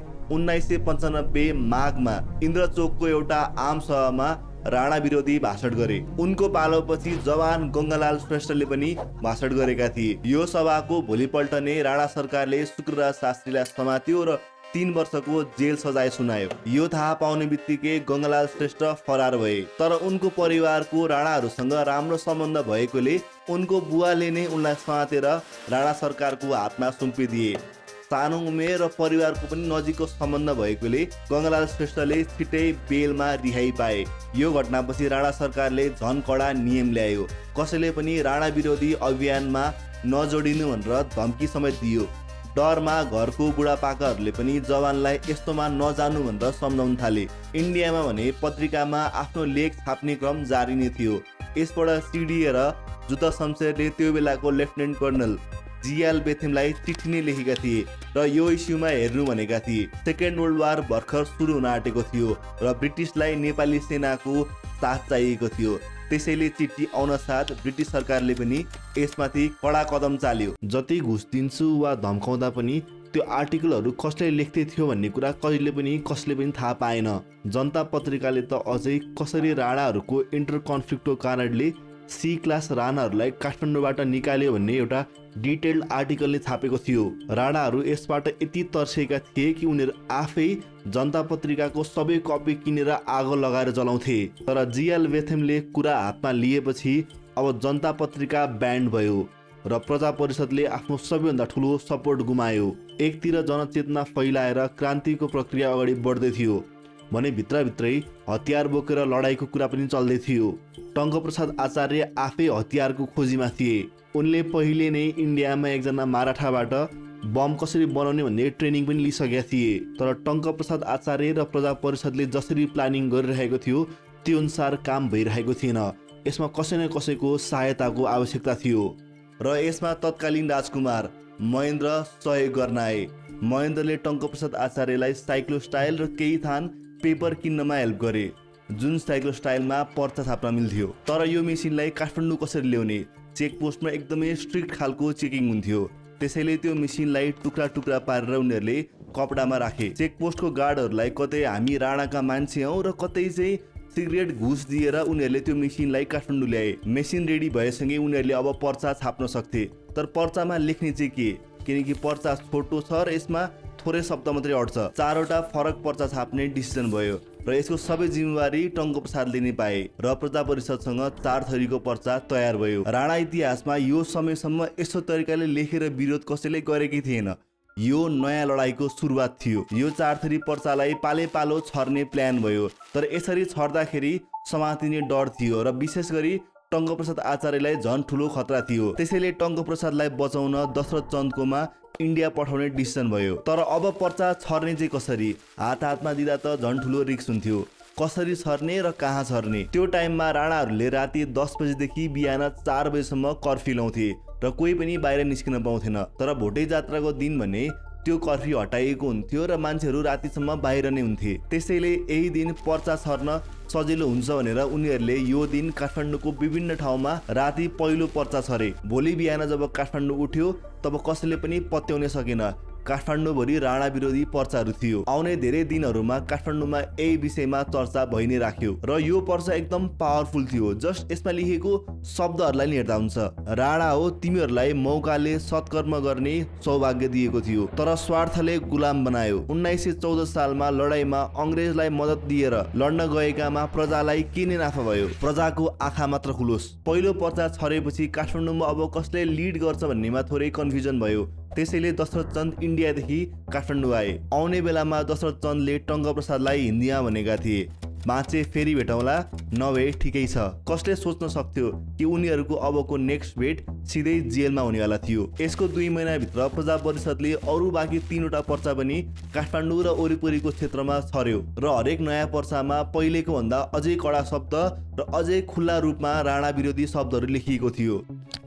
1995 माघमा इन्द्रचोकको एउटा आम सभामा राणा विरोधी भाषण गरे। उनको पालोपछि जवान गङ्गालाल श्रेष्ठले पनि भाषण गरेका थिए। यो सभाको भोलिपल्ट नै राणा सरकारले सुकुराज शास्त्रीलाई समात्यो र 3 वर्षको जेल सजाय सुनायो। यो थाहा पाउने बित्तिकै गङ्गालाल श्रेष्ठ फरार भए। तर उनको परिवारको राणाहरूसँग राम्रो सम्बन्ध भएकोले उनको बुवाले नै उनलाई समातेर राणा सरकारको हातमा सुम्पिदिए। सानो उमेर र परिवारको पनि नजिकको सम्बन्ध भएकोले गङ्गालाल श्रेष्ठले छिट्टै बेलमा रिहाई पाए। यो घटनापछि राणा सरकारले झन कडा नियम ल्यायो। कसैले पनि राणा विरोधी अभियानमा नजोडिनु भनेर धम्की समेत दियो। डरमा घरको बुढापाकाहरूले पनि जवानलाई यस्तोमा नजानु भनेर सम्झाउन थाले। इन्डियामा भने पत्रिकामा आफ्नो लेख छाप्ने क्रम जारी नै थियो। यसबाट सिडिएर जुद्ध शमशेरले त्यो बेलाको लेफ्टिनेन्ट कर्नल जियाल बेथेमलाई चिठी नै लेखेका थिए र यो इस्युमा हेर्नु भनेका थिए। सेकेन्ड वर्ल्ड वार भर्खर सुरु हुन आँटेको थियो र ब्रिटिसलाई नेपाली सेनाको साथ चाहिएको थियो। त्यसैले चिठी आउन साथ ब्रिटिस सरकारले पनि यसमाथि कडा कदम चाल्यो। जति घुस दिन्छु वा धम्काउँदा पनि त्यो आर्टिकलहरू कसले लेख्दै थियो भन्ने कुरा कसले पनि थाहा पाएन। जनता पत्रिकाले त अझै कसरी राणाहरूको इन्टर कन्फ्लिक्टको कारणले सी क्लास राणाहरूलाई काठमाडौँबाट निकाल्यो भन्ने एउटा डिटेल्ड आर्टिकलले छापेको थियो। राणाहरू यसबाट यति तर्सेका थिए कि उनीहरू आफै जनता पत्रिकाको सबै कपी किनेर आगो लगाएर जलाउँथे। तर जिएल बेथेमले कुरा हातमा लिएपछि अब जनता पत्रिका ब्यान्ड भयो र प्रजा परिषदले आफ्नो सबैभन्दा ठुलो सपोर्ट गुमायो। एकतिर जनचेतना फैलाएर क्रान्तिको प्रक्रिया अगाडि बढ्दै थियो भने भित्रभित्रै हतियार बोकेर लडाईँको कुरा पनि चल्दै थियो। टङ्कप्रसाद आचार्य आफै हतियारको खोजीमा थिए। उनले पहिले नै इन्डियामा एकजना माराठाबाट बम कसरी बनाउने भन्ने ट्रेनिङ पनि लिइसकेका थिए। तर टङ्कप्रसाद आचार्य र प्रजा परिषदले जसरी प्लानिङ गरिरहेको थियो त्यो अनुसार काम भइरहेको थिएन। यसमा कसै न कसैको सहायताको आवश्यकता थियो र यसमा तत्कालीन राजकुमार महेन्द्र सहयोग गर्न आए। महेन्द्रले टङ्कप्रसाद आचार्यलाई साइक्लोस्टाइल र केही थान पेपर किन्नमा हेल्प गरे, जुन साइक्लोस्टाइलमा पर्चा छाप्न मिल्थ्यो। तर यो मेसिनलाई काठमाडौँ कसरी ल्याउने, चेकपोस्टमा एकदमै स्ट्रिक्ट खालको चेकिङ हुन्थ्यो। त्यसैले त्यो मेसिनलाई टुक्रा टुक्रा पारेर उनीहरूले कपडामा राखे। चेकपोस्टको गार्डहरूलाई कतै हामी राणाका मान्छे हौँ र कतै चाहिँ सिगरेट घुस दिएर उनीहरूले त्यो मेसिनलाई काठमाडौँ ल्याए। मेसिन रेडी भएसँगै उनीहरूले अब पर्चा छाप्न सक्थे। तर पर्चामा लेख्ने चाहिँ के, किनकि पर्चा छोटो छ र यसमा थोरै शब्द मात्रै अट्छ। 4वटा फरक पर्चा छाप्ने डिसिजन भयो र यसको सबै जिम्मेवारी टङ्कप्रसादले नै पाए र प्रजा परिषदसँग 4 थरीको पर्चा तयार भयो। राणा इतिहासमा यो समयसम्म यस्तो तरिकाले लेखेर विरोध कसैले गरेकै थिएन। यो नयाँ लडाईँको सुरुवात थियो। यो 4 थरी पर्चालाई पाले पालो छर्ने प्लान भयो। तर यसरी छर्दाखेरि समातिने डर थियो र विशेष गरी टङ्कप्रसाद आचार्यलाई झन् ठुलो खतरा थियो। त्यसैले टङ्कप्रसादलाई बचाउन दशरथ चन्दकोमा इन्डिया पठाउने डिसिजन भयो। तर अब पर्चा छर्ने चाहिँ कसरी, हातमा दिँदा त झन् ठुलो रिस्क हुन्थ्यो। कसरी छर्ने र कहाँ छर्ने? त्यो टाइममा राणाहरूले राति 10 बजेदेखि बिहान 4 बजेसम्म कर्फ्यू लाउँथे र कोही पनि बाहिर निस्किन पाउँथेन। तर भोटे जात्राको दिन भने त्यो कर्फ्यू हटाइएको हुन्थ्यो र मान्छेहरू रातिसम्म बाहिर नै हुन्थे। त्यसैले यही दिन पर्चा छर्न सजिलो हुन्छ भनेर उनीहरूले यो दिन काठमाडौँको विभिन्न ठाउँमा राति पहिलो पर्चा छरे। भोलि बिहान जब काठमाडौँ उठ्यो तब कसैले पनि पत्याउन सकेन। काठमाडौँभरि राणा विरोधी पर्चाहरू थियो। आउने धेरै दिनहरूमा काठमाडौँमा यही विषयमा चर्चा भइ नै राख्यो र यो पर्चा एकदम पावरफुल थियो। जस्ट यसमा लेखेको शब्दहरूलाई नि हेर्दा हुन्छ, राणा हो तिमीहरूलाई मौकाले सत्कर्म गर्ने सौभाग्य दिएको थियो तर स्वार्थले गुलाम बनायो। 1914 सालमा लडाईँमा अङ्ग्रेजलाई मद्दत दिएर लड्न गएकामा प्रजालाई के नै नाफा भयो? प्रजाको आँखा मात्र खुलोस्। पहिलो पर्चा छरेपछि काठमाडौँमा अब कसले लिड गर्छ भन्नेमा थोरै कन्फ्युजन भयो। त्यसैले दशरथ चन्द इन्डियादेखि काठमाडौँ आए। आउने बेलामा दशरथ चन्दले टङ्कप्रसादलाई हिन्दीमा भनेका थिए, बाँचे फेरि भेटौँला, नभए ठिकै छ। कसले सोच्न सक्थ्यो कि उनीहरूको अबको नेक्स्ट भेट सिधै जेलमा हुनेवाला थियो। यसको 2 महिनाभित्र प्रजा परिषदले अरू बाँकी 3वटा पर्चा पनि काठमाडौँ र वरिपरिको क्षेत्रमा छर्यो र हरेक नयाँ पर्चामा पहिलेको भन्दा अझै कडा शब्द र अझै खुल्ला रूपमा राणा विरोधी शब्दहरू लेखिएको थियो।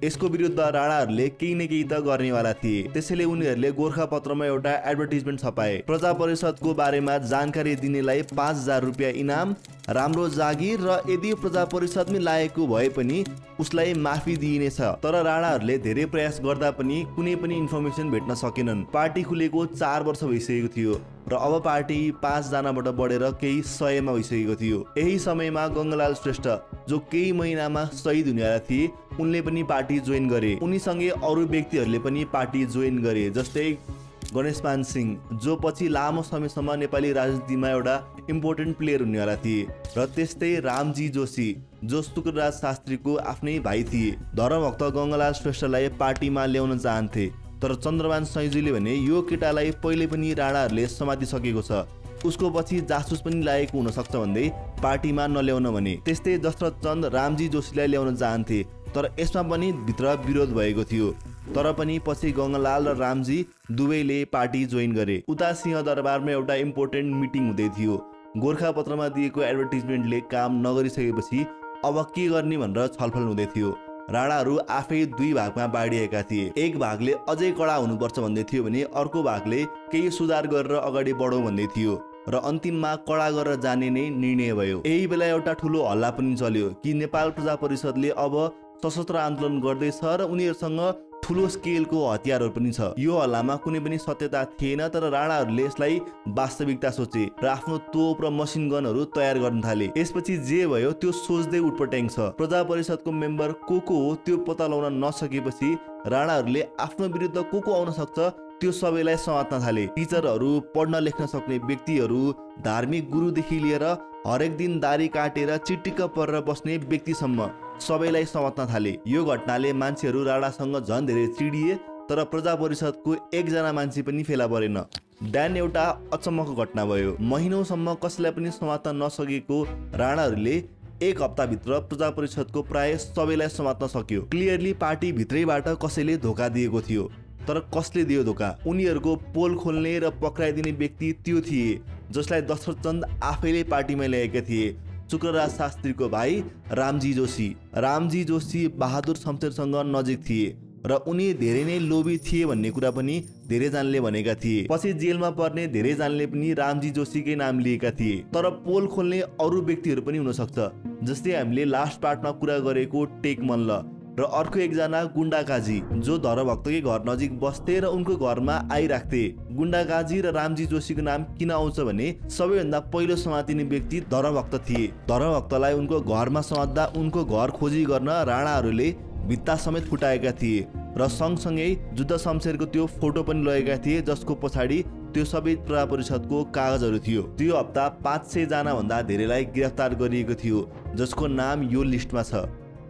यसको विरुद्ध राणाहरूले केही न केही त गर्नेवाला थिए। त्यसैले उनीहरूले गोरखापत्रमा एउटा एडभर्टिजमेन्ट छपाए। प्रजा परिषदको बारेमा जानकारी दिनेलाई 5,000 रुपियाँ इनाम, राम्रो जागिर र यदि प्रजा परिषदमै लागेको भए पनि उसलाई माफी दिइनेछ। तर राणाहरूले धेरै प्रयास गर्दा पनि कुनै पनि इन्फर्मेसन भेट्न सकेनन्। पार्टी खुलेको 4 वर्ष भइसकेको थियो र अब पार्टी 5 जनाबाट बढेर केही 100मा भइसकेको थियो। यही समयमा गङ्गालाल श्रेष्ठ जो केही महिनामा शहीद हुनेवाला थिए उनले पनि पार्टी जोइन गरे। उनीसँगै अरू व्यक्तिहरूले पनि पार्टी जोइन गरे, जस्तै गणेशमान सिंह जो पछि लामो समयसम्म नेपाली राजनीतिमा एउटा इम्पोर्टेन्ट प्लेयर हुनेवाला थिए, र त्यस्तै रामजी जोशी जो शुक्रराज शास्त्रीको आफ्नै भाइ थिए। धर्मभक्त गङ्गालाल श्रेष्ठलाई पार्टीमा ल्याउन चाहन्थे, तर चन्द्रमान सैजुले भने यो केटालाई पहिले पनि राणाहरूले समातिसकेको छ, उसको पछि जासुस पनि लागेको हुन सक्छ भन्दै पार्टीमा नल्याउन भने। त्यस्तै दशरथ चन्द रामजी जोशीलाई ल्याउन चाहन्थे, तर यसमा पनि भित्र विरोध भएको थियो। तर पनि पछि गङ्गालाल र रामजी दुवैले पार्टी जोइन गरे। उता सिंहदरबारमा एउटा इम्पोर्टेन्ट मिटिङ हुँदै थियो। गोरखापत्रमा दिएको एडभर्टिजमेन्टले काम नगरिसकेपछि अब के गर्ने भनेर छलफल हुँदै थियो। राणाहरू आफै 2 भागमा बाँडिएका थिए। एक भागले अझै कडा हुनुपर्छ भन्दै थियो भने अर्को भागले केही सुधार गरेर अगाडि बढौँ भन्दै थियो, र अन्तिममा कडा गरेर जाने नै निर्णय भयो। यही बेला एउटा ठुलो हल्ला पनि चल्यो कि नेपाल प्रजा परिषदले अब सशस्त्र आन्दोलन गर्दैछ र उनीहरूसँग ठुलो स्केलको हतियारहरू पनि छ। यो हल्लामा कुनै पनि सत्यता थिएन, तर राणाहरूले यसलाई वास्तविकता सोचे र आफ्नो तोप र मसिन गनहरू तयार गर्न थाले। यसपछि जे भयो त्यो सोच्दै उठपट्याङ छ। प्रजा परिषदको मेम्बर को हो त्यो पत्ता लगाउन नसकेपछि राणाहरूले आफ्नो विरुद्ध को आउन सक्छ त्यो सबैलाई समात्न थाले। टिचरहरू, पढ्न लेख्न सक्ने व्यक्तिहरू, धार्मिक गुरुदेखि लिएर हरेक दिन दारी काटेर चिटिक्क परेर बस्ने व्यक्तिसम्म सबैलाई समात्न थाले। यो घटनाले मान्छेहरू राणासँग झन् धेरै चिडिए, तर प्रजा परिषदको एकजना मान्छे पनि फेला परेन। ड्यान एउटा अचम्मको घटना भयो। महिनौसम्म कसैलाई पनि समात्न नसकेको राणाहरूले 1 हप्ताभित्र प्रजा परिषदको प्राय सबैलाई समात्न सक्यो। क्लियरली पार्टी भित्रैबाट कसैले धोका दिएको थियो, तर कसले दियो धोका? उनीहरूको पोल खोल्ने र पक्राइदिने व्यक्ति त्यो थिए जसलाई दशरथ चन्द आफैले पार्टीमा ल्याएका थिए, शुक्रराज शास्त्रीको भाइ रामजी जोशी। रामजी जोशी बहादुर शमशेरसँग नजिक थिए र उनी धेरै नै लोभी थिए भन्ने कुरा पनि धेरैजनाले भनेका थिए। पछि जेलमा पर्ने धेरैजनाले पनि रामजी जोशीकै नाम लिएका थिए। तर पोल खोल्ने अरू व्यक्तिहरू पनि हुन सक्छ, जस्तै हामीले लास्ट पार्टमा कुरा गरेको टेक मल्ल र अर्को एकजना गुण्डा काजी जो धर्मभक्तकै घर नजिक बस्थे र उनको घरमा आइराख्थे। गुण्डा काजी र रामजी जोशीको नाम किन आउँछ भने सबैभन्दा पहिलो समातिने व्यक्ति धर्मभक्त थिए। धर्मभक्तलाई उनको घरमा समात्दा उनको घर खोजी गर्न राणाहरूले भित्ता समेत फुटाएका थिए र सँगसँगै जुद्ध शमशेरको त्यो फोटो पनि लगेका थिए, जसको पछाडि त्यो सबै प्रजा परिषदको कागजहरू थियो। त्यो हप्ता 500 जना भन्दा धेरैलाई गिरफ्तार गरिएको थियो, जसको नाम यो लिस्टमा छ।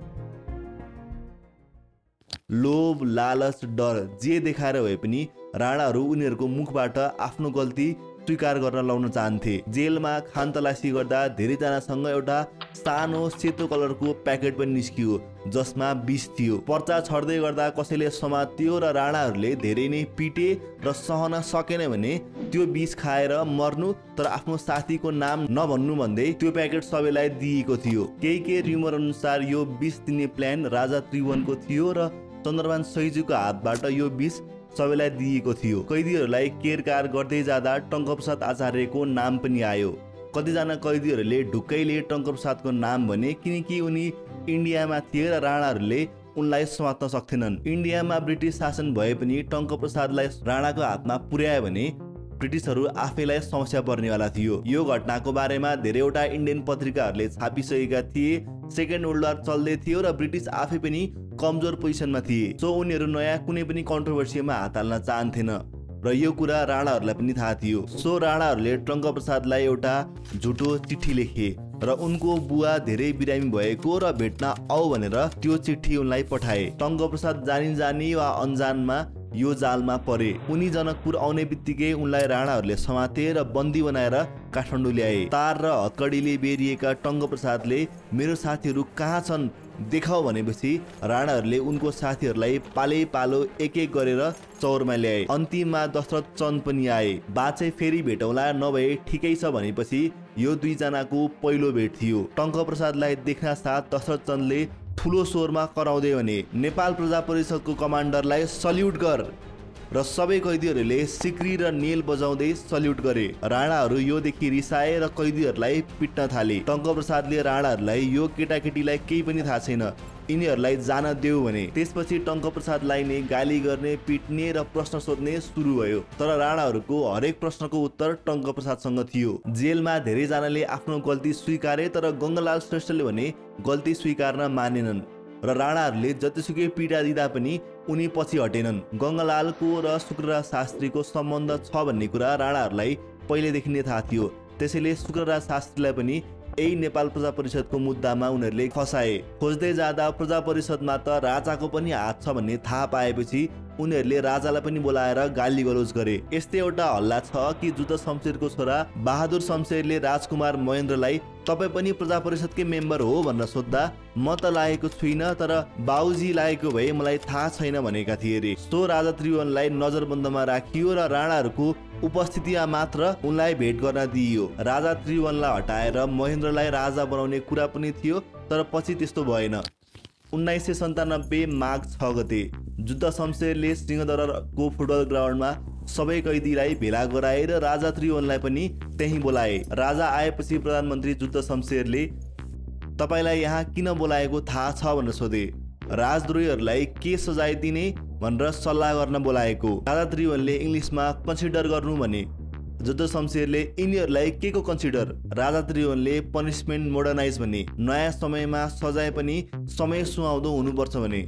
लोभ, लालच, डर जे देखाएर भए पनि राणाहरू उनीहरूको मुखबाट आफ्नो गल्ती स्वीकार गर्न लाउन चाहन्थे। जेलमा खानतलासी गर्दा धेरैजनासँग एउटा सानो सेतो कलरको प्याकेट पनि निस्कियो जसमा विष थियो। पर्चा छड्दै गर्दा कसैले समात्यो र राणाहरूले धेरै नै पिटे र सहन सकेन भने त्यो विष खाएर मर्नु तर आफ्नो साथीको नाम नभन्नु भन्दै त्यो प्याकेट सबैलाई दिएको थियो। केही र्युमर अनुसार यो विष दिने प्लान राजा त्रिभुवनको थियो र चन्द्रमान सैजुको हातबाट यो विष सबैलाई दिएको थियो। कैदीहरूलाई केरकार गर्दै जाँदा टङ्कप्रसाद आचार्यको नाम पनि आयो। कतिजना कैदीहरूले ढुक्कैले टङ्कप्रसादको नाम भने किनकि उनी इन्डियामा थिए र राणाहरूले उनलाई समात्न सक्थेनन्। इन्डियामा ब्रिटिस शासन भए पनि टङ्कप्रसादलाई राणाको हातमा पुर्यायो भने ब्रिटिसहरू आफैलाई समस्या पर्नेवाला थियो। यो घटनाको बारेमा धेरैवटा इन्डियन पत्रिकाहरूले छापिसकेका थिए। सेकेन्ड वर्ल्ड वार चल्दै थियो र ब्रिटिस आफै पनि कमजोर पोजिसनमा थिए, सो उनीहरू नयाँ कुनै पनि कन्ट्रोभर्सीमा हात हाल्न चाहन्थेन र यो कुरा राणाहरूलाई पनि थाहा थियो। सो राणाहरूले टङ्कप्रसादलाई एउटा झुटो चिठी लेखे र उनको बुवा धेरै बिरामी भएको र भेट्न आऊ भनेर त्यो चिठी उनलाई पठाए। टङ्कप्रसाद जानी वा अन्जानमा यो जालमा परे। उनी जनकपुर आउने बित्तिकै उनलाई राणाहरूले समाते र बन्दी बनाएर काठमाडौँ ल्याए। तार र हत्कडीले बेरिएका टङ्कप्रसादले मेरो साथीहरू कहाँ छन् देखाऊ भनेपछि राणाहरूले उनको साथीहरूलाई पालै पालो एक एक गरेर चौरमा ल्याए। अन्तिममा दशरथ चन्द पनि आए। बाचे फेरि भेटौँला नभए ठिकै छ भनेपछि यो 2 जनाको पहिलो भेट थियो। टङ्कप्रसादलाई देख्न साथ दशरथ चन्दले ठुलो स्वरमा कराउँदै भने नेपाल प्रजा परिषदको कमान्डरलाई सल्युट गर र सबै कैदीहरूले सिक्री र नेल बजाउँदै सल्युट गरे। राणाहरू योदेखि रिसाए र कैदीहरूलाई पिट्न थाले। टङ्कप्रसादले राणाहरूलाई यो केटाकेटीलाई केही पनि थाहा छैन, यिनीहरूलाई जान देऊ भने। त्यसपछि टङ्कप्रसादलाई नै गाली गर्ने, पिट्ने र प्रश्न सोध्ने सुरु भयो। तर राणाहरूको हरेक प्रश्नको उत्तर टङ्कप्रसादसँग थियो। जेलमा धेरैजनाले आफ्नो गल्ती स्वीकारे, तर गङ्गालाल श्रेष्ठले भने गल्ती स्वीकार्न मानेनन् र राणाहरूले जतिसुकै पीडा दिँदा पनि उनी पछि हटेनन्। गङ्गालालको र शुक्रराज शास्त्रीको सम्बन्ध छ भन्ने कुरा राणाहरूलाई पहिलेदेखि नै थाहा थियो। त्यसैले शुक्रराज शास्त्रीलाई पनि यही नेपाल प्रजा परिषदको मुद्दामा उनीहरूले फसाए। खोज्दै जाँदा प्रजा परिषदमा त राजाको पनि हात छ भन्ने थाहा पाएपछि उनीहरूले राजालाई पनि बोलाएर गाली गलौज गरे। यस्तै एउटा हल्ला छ कि जुद्ध शमशेरको छोरा बहादुर शमशेरले राजकुमार महेन्द्रलाई तपाईँ पनि प्रजा परिषदकै मेम्बर हो भनेर सोद्धा म त लागेको छुइनँ, तर बाउजी लागेको भए मलाई थाहा छैन भनेका थिए रे। सो राजा त्रिभुवनलाई नजरबन्दमा राखियो र राणाहरूको उपस्थितिमा मात्र उनलाई भेट गर्न दिइयो। राजा त्रिभुवनलाई हटाएर महेन्द्रलाई राजा बनाउने कुरा पनि थियो, तर पछि त्यस्तो भएन। 1997 माघ 6 गते जुद्ध शमशेरले सिंहदरबारको फुटबल ग्राउन्डमा सबै कैदीलाई भेला गराए र राजा त्रिभुवनलाई पनि त्यहीँ बोलाए। राजा आएपछि प्रधानमन्त्री जुद्ध शमशेरले तपाईँलाई यहाँ किन बोलाएको थाहा छ भनेर सोधे। राजद्रोहीहरूलाई के सजाय दिने भनेर सल्लाह गर्न बोलाएको। राजा त्रिभुवनले इङ्ग्लिसमा कन्सिडर गर्नु भने। जुद्ध शमशेरले यिनीहरूलाई के को कन्सिडर? राजा त्रिभुवनले पनिसमेन्ट मोडर्नाइज भने। नयाँ समयमा सजाय पनि समय सुहाउँदो हुनुपर्छ भने।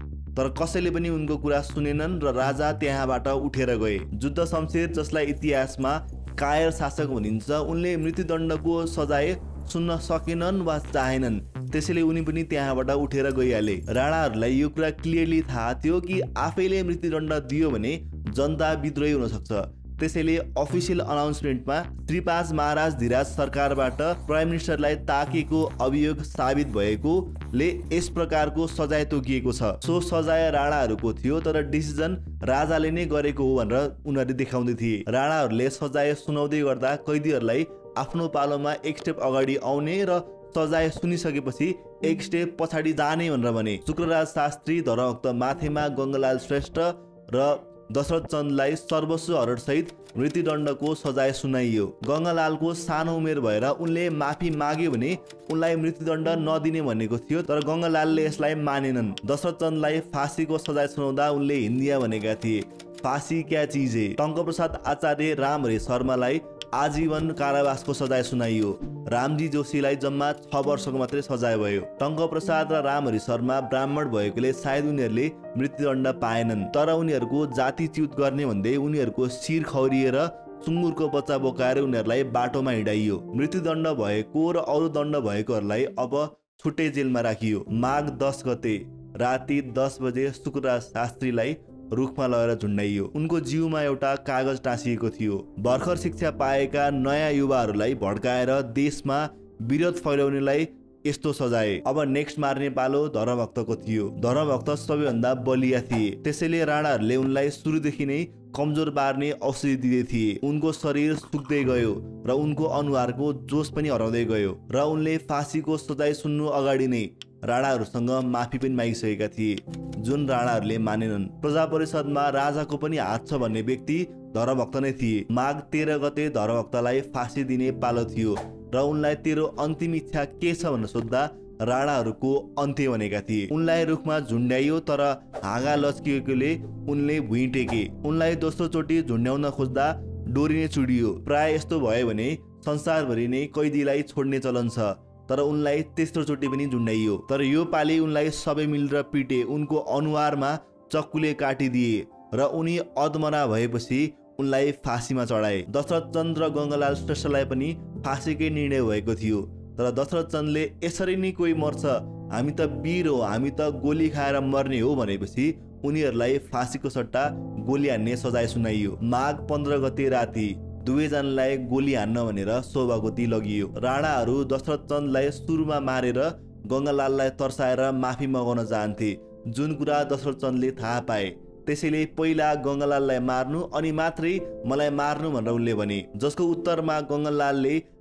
तर कसैले पनि उनको कुरा सुनेनन् र राजा त्यहाँबाट उठेर गए। जुद्ध शमशेर, जसलाई इतिहासमा कायर शासक भनिन्छ, उनले मृत्युदण्डको सजाय सुन्न सकेनन् वा चाहेनन्। त्यसैले उनी पनि त्यहाँबाट उठेर गइहाले। राणाहरूलाई यो कुरा क्लियरली थाहा थियो कि आफैले मृत्युदण्ड दियो भने जनता विद्रोही हुन सक्छ। त्यसैले अफिसियल अनाउन्समेन्टमा श्रीपाज महाराज धिराज सरकारबाट प्राइम मिनिस्टरलाई ताकेको अभियोग साबित भएकोले यस प्रकारको सजाय तोकिएको छ। सो सजाय राणाहरूको थियो, तर डिसिजन राजाले नै गरेको हो भनेर उनीहरूले देखाउँदै थिए। राणाहरूले सजाय सुनाउँदै गर्दा कैदीहरूलाई आफ्नो पालोमा एक स्टेप अगाडि आउने र सजाय सुनिसकेपछि एक स्टेप पछाडि जाने भनेर भने। शुक्रराज शास्त्री, धर्मभक्त माथेमा गङ्गालाल श्रेष्ठ र दशरथ चन्दलाई सर्वस्व हरण सहित मृत्युदण्डको सजाय सुनाइयो। गङ्गालालको सानो उमेर भएर उनले माफी माग्यो भने उनलाई मृत्युदण्ड नदिने भनेको थियो, तर गङ्गालालले यसलाई मानेनन्। दशरथ चन्दलाई फाँसीको सजाय सुनाउँदा उनले हिन्दीमा भनेका थिए, फाँसी क्या चीज है। टङ्कप्रसाद आचार्य रामहरि शर्मालाई आजीवन कारावासको सजाय सुनाइयो। रामजी जोशीलाई जम्मा 6 वर्षको मात्रै सजाय भयो। टङ्कप्रसाद र रामहरि शर्मा ब्राह्मण भएकोले सायद उनीहरूले मृत्युदण्ड पाएनन्, तर उनीहरूको जाति च्युत गर्ने भन्दै उनीहरूको शिर खौरिएर सुँगुरको बच्चा बोकाएर उनीहरूलाई बाटोमा हिँडाइयो। मृत्युदण्ड भएको र अरू दण्ड भएकोहरूलाई अब छुट्टै जेलमा राखियो। माघ 10 गते राति 10 बजे शुक्रराज शास्त्रीलाई रुखमा लगेर झुन्डाइयो। उनको जिउमा एउटा कागज टाँसिएको थियो। भर्खर शिक्षा पाएका नयाँ युवाहरूलाई भड्काएर देशमा विरोध फैलाउनेलाई यस्तो सजाय। अब नेक्स्ट मार्ने पालो धर्मभक्तको थियो। धर्मभक्त सबैभन्दा बलिया थिए, त्यसैले राणाहरूले उनलाई सुरुदेखि नै कमजोर पार्ने औषधि दिँदै थिए। उनको शरीर सुक्दै गयो र उनको अनुहारको जोस पनि हराउँदै गयो र उनले फाँसीको सजाय सुन्नु अगाडि नै राणाहरूसँग माफी पनि मागिसकेका थिए, जुन राणाहरूले मानेनन्। प्रजा परिषदमा राजाको पनि हात छ भन्ने व्यक्ति धर्मभक्त नै थिए। माघ 13 गते धर्मभक्तलाई फाँसी दिने पालो थियो र उनलाई तेरो अन्तिम इच्छा के छ भनेर सोद्धा राणाहरूको अन्त्य भनेका थिए। उनलाई रुखमा झुन्ड्याइयो, तर हाँगा लच्किएकोले उनले भुइँ टेके। उनलाई दोस्रो चोटि झुन्ड्याउन खोज्दा डोरी नै चुडियो। प्राय यस्तो भयो भने संसारभरि नै कैदीलाई छोड्ने चलन छ, तर उनलाई तेस्रो चोटि पनि झुन्ड्याइयो। तर यो पालि उनलाई सबै मिलेर पिटे। उनको अनुहारमा चक्कुले काटिदिए र उनी अधमरा भएपछि उनलाई फाँसीमा चढाए। दशरथ चन्द र गङ्गालाल श्रेष्ठलाई पनि फाँसीकै निर्णय भएको थियो, तर दशरथ चन्दले यसरी नै कोही मर्छ, हामी त वीर हो, हामी त गोली खाएर मर्ने हो भनेपछि उनीहरूलाई फाँसीको सट्टा गोली हान्ने सजाय सुनाइयो। माघ 15 गते राति दुवैजनालाई गोली हान्न भनेर शोभागोती लगियो। राणाहरू दशरथ चन्दलाई सुरुमा मारेर गङ्गालाललाई तर्साएर माफी मगाउन चाहन्थे, जुन कुरा दशरथ चन्दले थाहा पाए। त्यसैले पहिला गङ्गालाललाई मार्नु अनि मात्रै मलाई मार्नु भनेर उनले भने, जसको उत्तरमा गङ्गालालले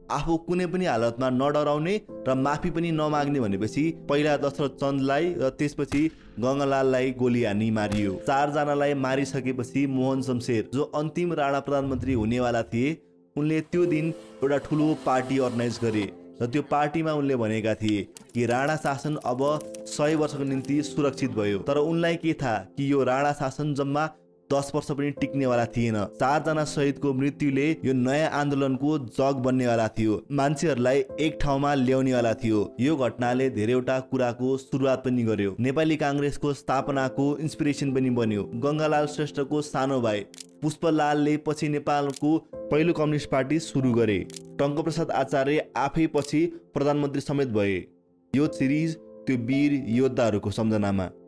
आफू कुनै पनि हालतमा नडराउने र माफी पनि नमाग्ने भनेपछि पहिला दशरथ चन्दलाई र त्यसपछि गङ्गालाललाई गोली हानी मारियो। 4 जनालाई मारिसकेपछि मोहन शमशेर जो अन्तिम राणा प्रधानमन्त्री हुनेवाला थिए उनले त्यो दिन एउटा ठुलो पार्टी अर्गनाइज गरे र त्यो पार्टीमा उनले भनेका थिए कि राणा शासन अब 100 वर्षको निम्ति सुरक्षित भयो। तर उनलाई के थाहा कि यो राणा शासन जम्मा 10 वर्ष पनि टिक्नेवाला थिएन। 4 जना शहीदको मृत्युले यो नयाँ आन्दोलनको जग बन्नेवाला थियो, मान्छेहरूलाई एक ठाउँमा ल्याउनेवाला थियो। यो घटनाले धेरैवटा कुराको सुरुवात पनि गर्यो। नेपाली काङ्ग्रेसको स्थापनाको इन्स्पिरेसन पनि बन्यो। गङ्गालाल श्रेष्ठको सानो भाइ पुष्पलालले पछि नेपालको पहिलो कम्युनिस्ट पार्टी सुरु गरे। टङ्कप्रसाद आचार्य आफै पछि प्रधानमन्त्री समेत भए। यो सिरिज त्यो वीर योद्धाहरूको सम्झनामा।